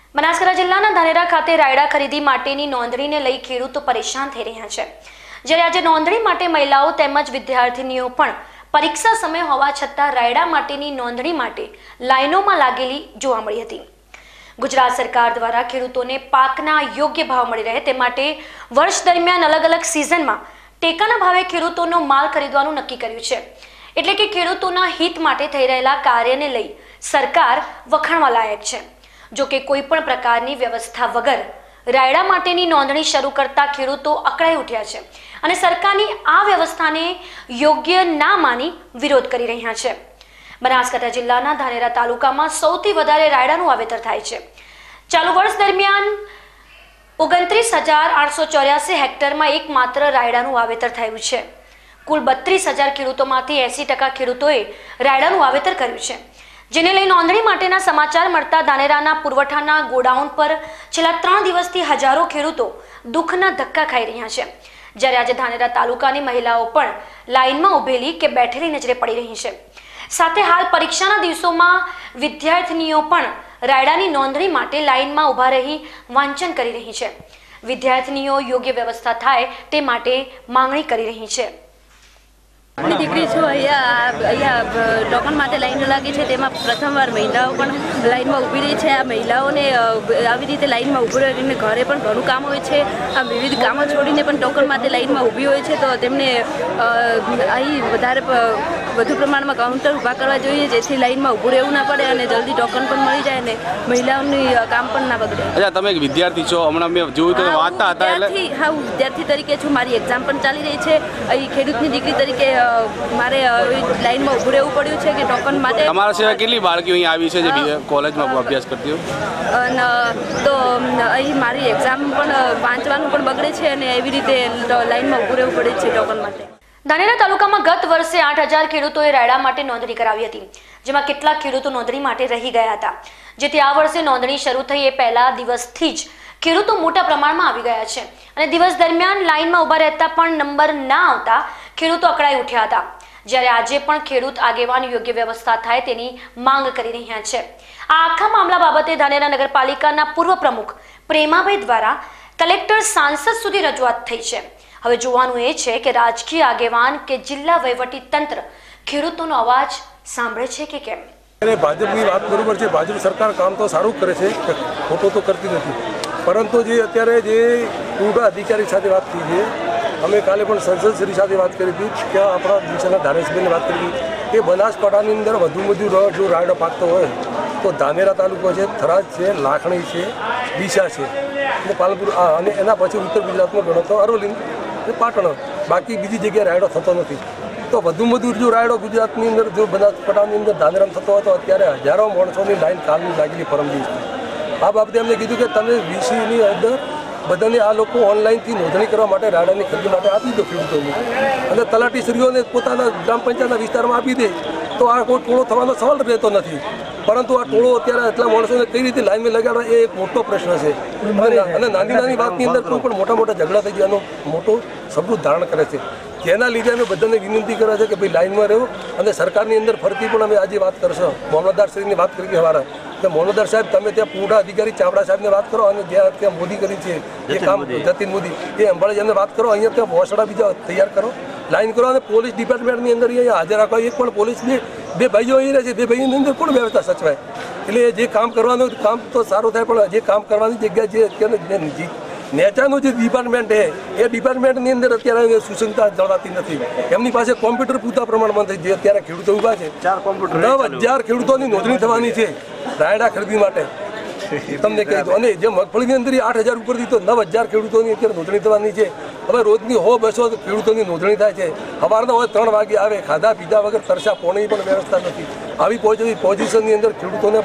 બનાસકાંઠા જિલ્લાના ધાનેરા ખાતે રાયડા ખરીદી માટેની નોંધણીને લઈ ખેડૂતો પરેશાન થઈ રહ્યા છે। જ્યારે આજે નોંધણી માટે મહિલાઓ તેમજ વિદ્યાર્થીનીઓ પણ પરીક્ષા સમય હોવા છતાં રાયડા માટેની નોંધણી માટે લાઈનોમાં લાગેલી જોવા મળી હતી। ગુજરાત સરકાર દ્વારા ખેડૂતોને પાકના યોગ્ય ભાવ મળી રહે તે માટે વર્ષ દરમિયાન અલગ અલગ સિઝનમાં ટેકાના ભાવે ખેડૂતોનો માલ ખરીદવાનું નક્કી કર્યું છે। એટલે કે ખેડૂતોના હિત માટે થઈ રહેલા કાર્યને લઈ સરકાર વખાણવા લાયક છે। જો કે કોઈ પણ પ્રકારની વ્યવસ્થા વગર રાયડા માટેની નોંધણી શરૂ કરતા ખેડૂતો અકળાઈ ઉઠ્યા છે અને સરકારની આ વ્યવસ્થાને યોગ્ય ના માની વિરોધ કરી રહ્યા છે। બનાસકાંઠા જિલ્લાના ધાનેરા તાલુકામાં સૌથી વધારે રાયડાનું વાવેતર થાય છે। ચાલુ વર્ષ દરમિયાન 29,884 હેક્ટરમાં એકમાત્ર રાયડાનું વાવેતર થયું છે। કુલ 32,000 ખેડૂતોમાંથી 80% ખેડૂતોએ રાયડાનું વાવેતર કર્યું છે, જેને લઈ નોંધણી માટેના સમાચાર મળતા ધાનેરાના પુરવઠાના ગોડાઉન પર છેલ્લા 3 દિવસથી હજારો ખેડૂતો દુઃખના ધક્કા ખાઈ રહ્યા છે। જ્યારે આજે ધાનેરા તાલુકાની મહિલાઓ પણ લાઈનમાં ઉભેલી કે બેઠેલી નજરે પડી રહી છે। સાથે હાલ પરીક્ષાના દિવસોમાં વિદ્યાર્થીનીઓ પણ રાયડાની નોંધણી માટે લાઈનમાં ઊભા રહી વાંચન કરી રહી છે। વિદ્યાર્થીનીઓ યોગ્ય વ્યવસ્થા થાય તે માટે માંગણી કરી રહી છે। દીકરી છું અહીંયા ટોકન માટે લાઈન લાગી છે, તેમાં પ્રથમવાર મહિલાઓ પણ લાઈનમાં ઊભી રહી છે। આ મહિલાઓને આવી રીતે લાઈનમાં ઊભી રહીને ઘરે પણ ઘણું કામ હોય છે, આ વિવિધ કામો છોડીને પણ ટોકન માટે લાઈનમાં ઊભી હોય છે, તો તેમને અહીં વધુ પ્રમાણમાં કાઉન્ટર ઊભા કરવા જોઈએ, જેથી લાઈનમાં ઊભું રહેવું ના પડે અને જલ્દી ટોકન પણ મળી જાય અને મહિલાઓની કામ પણ ના બગડે। અચ્છા, તમે એક વિદ્યાર્થી છો, હમણાં મેં જોયું તો વાંચતા હતા એટલે હા, હું વિદ્યાર્થી તરીકે છું, મારી એક્ઝામ પણ ચાલી રહી છે। અહીં ખેડૂતની દીકરી તરીકે મારે લાઈનમાં ઊભું રહેવું પડ્યું છે કે ટોકન માટે। તમારા સિવાય કેટલી બાળકીઓ અહીં આવી છે જે કોલેજમાં અભ્યાસ કરતી હોય? તો અહીં મારી એક્ઝામ પણ વાંચવાનું પણ બગડે છે અને એવી રીતે લાઈનમાં ઊભું રહેવું પડે છે ટોકન માટે। ધાનેરા તાલુકામાં ગત વર્ષે 8,000 ખેડૂતોએ રાયડા માટે નોંધણી કરાવી હતી, જેમાં કેટલાક ખેડૂતો નોંધણી માટે રહી ગયા હતા, જેથી આ વર્ષે નોંધણી શરૂ થઈ એ પહેલા દિવસથી જ ખેડૂતો મોટા પ્રમાણમાં આવી ગયા છે અને દિવસ દરમિયાન લાઈનમાં ઊભા રહેતા પણ નંબર ના આવતા ખેડૂતો અકળાઈ ઉઠ્યા હતા। જ્યારે આજે પણ ખેડૂત આગેવાન યોગ્ય વ્યવસ્થા થાય તેની માંગ કરી રહ્યા છે। આ આખા મામલા બાબતે ધાનેરા નગરપાલિકાના પૂર્વ પ્રમુખ પ્રેમાભાઈ દ્વારા કલેક્ટર સાંસદ સુધી રજૂઆત થઈ છે। હવે જોવાનું એ છે કે રાજકીય આગેવાન કે જિલ્લા વહીવટી તંત્ર ખેડૂતોનો અવાજ સાંભળે છે કે કેમ। ભાજપની વાત બરોબર છે, ભાજપ સરકાર કામ તો સારું કરે છે, ખોટું તો કરતી નથી, પરંતુ જે અત્યારે જે પૂરા અધિકારી સાથે વાત થઈ છે, અમે કાલે પણ સંસદશ્રી સાથે વાત કરી હતી, ત્યાં આપણા દિશાના ધારાસભ્યની વાત કરી હતી કે બનાસકાંઠાની અંદર વધુ જો રાયડો પાકતો હોય તો ધાનેરા તાલુકો છે, થરાદ છે, લાખણી છે, ડીસા છે અને પાલનપુર, અને એના પછી ઉત્તર ગુજરાતમાં ગણો તો અરવલ્લી, પાટણ, બાકી બીજી જગ્યાએ રાયડો થતો નથી। તો વધુ જો રાયડો ગુજરાતની અંદર જો બનાસકાંઠાની અંદર ધાનેરામાં થતો હોય તો અત્યારે હજારો માણસોની લાઈન કાલની લાગેલી પરમ દિવસથી। આ બાબતે એમને કીધું કે તમે વીસીની અંદર બધાને આ લોકો ઓનલાઈનથી નોંધણી કરવા માટે રાયડાની ખરીદી માટે આપી દો ખેડૂતોને, અને તલાટીશ્રીઓને પોતાના ગ્રામ પંચાયતના વિસ્તારમાં આપી દે તો આ કોઈ ટોળો થવાનો સવાલ રહેતો નથી। પરંતુ આ ટોળો અત્યારે એટલા માણસોને કઈ રીતે લાઈનમાં લગાડવા એ એક મોટો પ્રશ્ન છે અને નાની વાતની અંદર કોઈ પણ મોટા ઝઘડા થઈ ગયા એનો મોટો સબૂત ધારણ કરે છે, જેના લીધે અમે બધાને વિનંતી કરે છે કે ભાઈ લાઈનમાં રહો। અને સરકારની અંદર ફરતી પણ અમે આજે વાત કરશો, મામલતદારશ્રીની વાત કરી કે અમારા તો મામલતદાર સાહેબ તમે ત્યાં પૂરા અધિકારી ચાવડા સાહેબને વાત કરો અને ત્યાં મોદી કરી છે એ કામ જતીન મોદી એ અંબાજી એમને વાત કરો, અહીંયા ત્યાં ભોસડા બીજા તૈયાર કરો, લાઈન કરો અને પોલીસ ડિપાર્ટમેન્ટની અંદર અહીંયા હાજર રાખો। એક પણ પોલીસ બે ભાઈઓ અહીં રહે છે, બે ભાઈઓની અંદર કોણ વ્યવસ્થા સચવાય? એટલે જે કામ કરવાનું કામ તો સારું થાય, પણ જે કામ કરવાની જગ્યા જે અત્યારે નેચાનું જે ડિપાર્ટમેન્ટ છે એ ડિપાર્ટમેન્ટની અંદર અત્યારે સુસંગતા જળવાતી નથી। એમની પાસે કોમ્પ્યુટર પૂરતા પ્રમાણમાં જે અત્યારે ખેડૂતો ઉભા છે, 9,000 ખેડૂતોની નોંધણી થવાની છે રાયડા ખરીદી માટે, તમને કહી દો। અને જે મગફળીની અંદર 8,000 ઉપરથી તો 9,000 ખેડૂતોની અત્યારે નોંધણી થવાની છે। હવે રોજની 100-200 ખેડૂતોની નોંધણી થાય છે, સવારના હોય 3 વાગે આવે, ખાધા પીધા વગર તરસા પોણીની પણ વ્યવસ્થા નથી। આવી પોઝિશનની અંદર ખેડૂતોને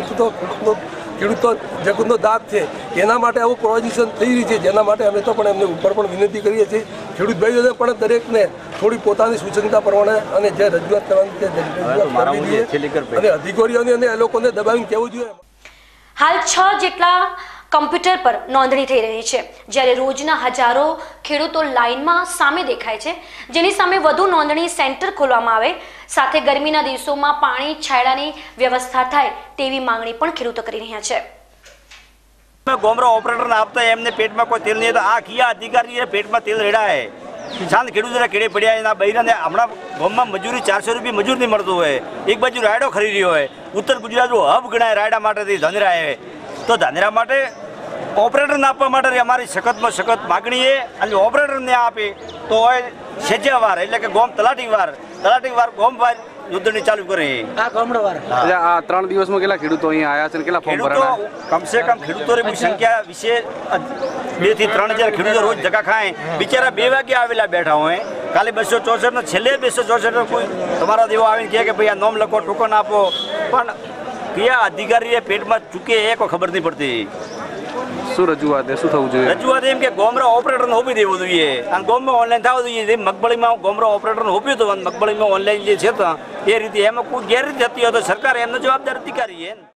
પણ ખેડૂતો જગતનો દાંત છે, એના માટે આવું પોઝિશન થઈ રહી છે, જેના માટે અમે તો પણ એમને ઉપર પણ વિનંતી કરીએ છીએ ખેડૂત ભાઈઓને પણ દરેકને થોડી પોતાની સૂચનતા પ્રમાણે અને જે રજૂઆત કરવાની છે રજૂઆત કરવી જોઈએ અને અધિકારીઓને અને એ લોકોને દબાવીને કહેવું જોઈએ। હાલ 6 જેટલા કમ્પ્યુટર પર નોંધણી થઈ રહી છે, જ્યારે રોજના હજારો ખેડૂતો લાઈનમાં સામે દેખાય છે, જેની સામે વધુ નોંધણી સેન્ટર ખોલવામાં આવે, સાથે ગરમીના દિવસોમાં પાણી છાંયડાની વ્યવસ્થા થાય તેવી માંગણી પણ ખેડૂતો કરી રહ્યા છે। ગોમરા ઓપરેટરને આપતા એમને પેટમાં કોઈ તેલ નહીં તો આ કયા અધિકારીએ પેટમાં તેલ રેડાય શાંત ખેડૂતોને કેડે પડ્યા એના બૈરાને હમણાં ગામમાં મજૂરી 400 રૂપિયા મજૂર નહીં મળતું હોય એક બાજુ રાયડો ખરીદી હોય ઉત્તર ગુજરાતનું હબ ગણાય રાયડા માટેથી ધાનેરા તો ધાનેરા માટે ઓપરેટરને આપવા માટે અમારી સખતમાં સખત માગણી છે અને ઓપરેટરને આપે તો હોય સેજ્યાવાર એટલે કે ગોમ તલાટીવાર ગોમવાર યુદ્ધની ચાલુ કરે આ 3 દિવસમાં કેટલા ખેડૂતો અહીંયા આવ્યા છે અને કેટલા ફોર્મ ભરાયા કમસે કમ ખેડૂતોની સંખ્યા વિશે 2 થી 3000 ખેડૂતો રોજ ધક્કા ખાય બિચારા 2 વાગે આવેલા બેઠા હોય કાલે 264 ને છેલ્લે 264 કોઈ તમારા દેવો આવીને કહે કે ભાઈ આ નોમ લખો ટોકન આપો પણ કયા અધિકારીએ પેટમાં ચૂકે એ કોઈ ખબર નહીં પડતી શું રજૂઆત શું થવું જોઈએ રજૂઆત એમ કે ગોમરા ઓપરેટરને હોપી દેવું જોઈએ અને ગોમમાં ઓનલાઈન થવું જોઈએ મગબળીમાં ગોમરા ઓપરેટરને હોપ્યું હતું મગબળીમાં ઓનલાઈન જે છે તો એ રીતે એમાં કોઈ ગેરરીતિ થતી હોય તો સરકાર એમનો જવાબદાર અધિકારી છે.